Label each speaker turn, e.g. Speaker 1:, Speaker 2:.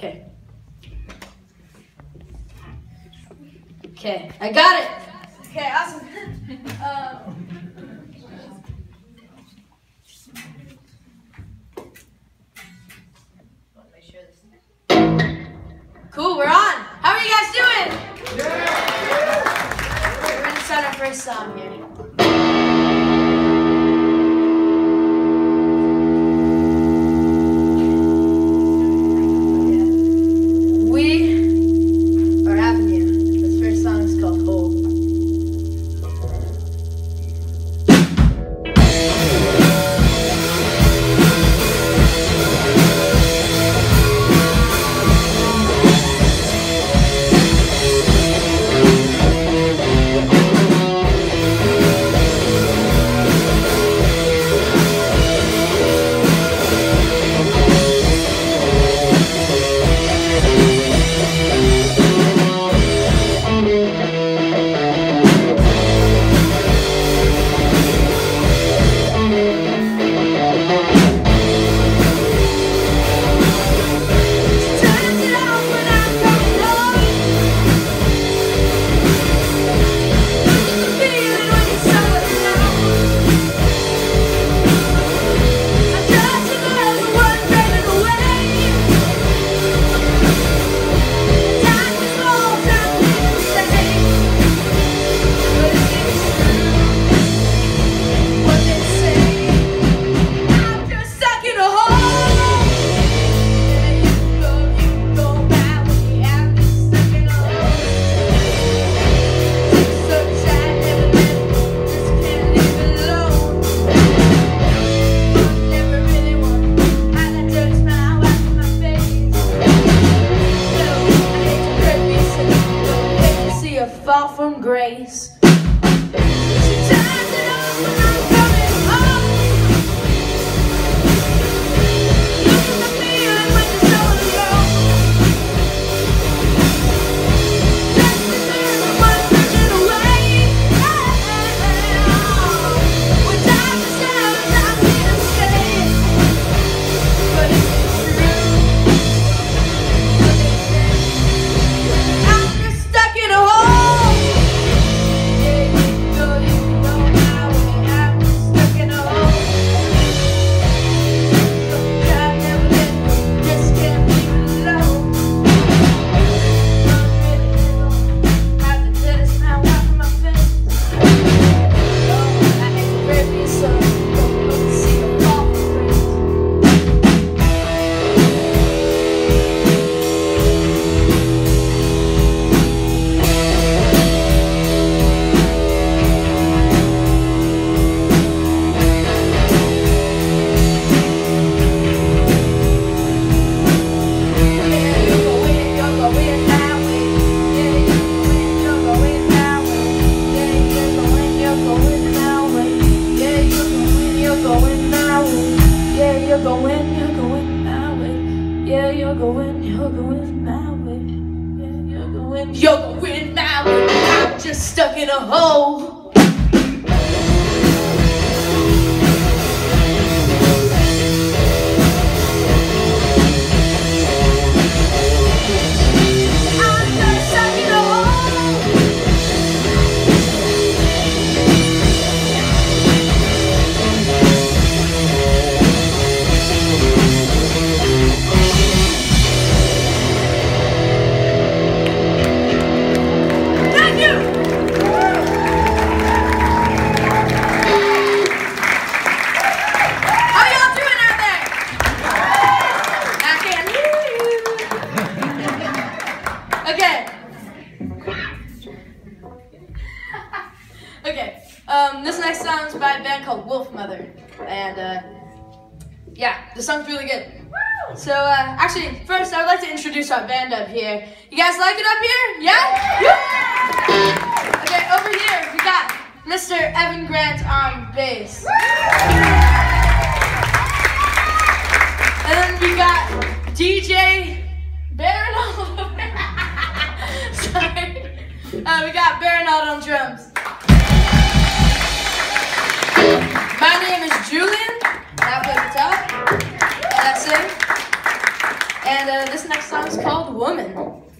Speaker 1: Okay. Okay, I got it. Okay, awesome. Cool, we're on. How are you guys doing? Yeah. We're gonna start our first song here. We are having you. This first song is called Hold. Fall from grace. She turns it on when I'm coming home. Look at the feeling when you're so alone. Just as if one turning away. When time is down, I'm here to stay. But is it true? I'm just stuck in a hole. You're going my way. I'm just stuck in a hole. This next song is by a band called Wolfmother, and yeah, the song's really good. So actually, first I would like to introduce our band up here. You guys like it up here? Yeah? Okay, over here we got Mr. Evan Grant on bass. And then we got DJ Baronald. Sorry. We got Baronald on drums. My name is Julian, and I play guitar, and I sing. And this next song is called Woman.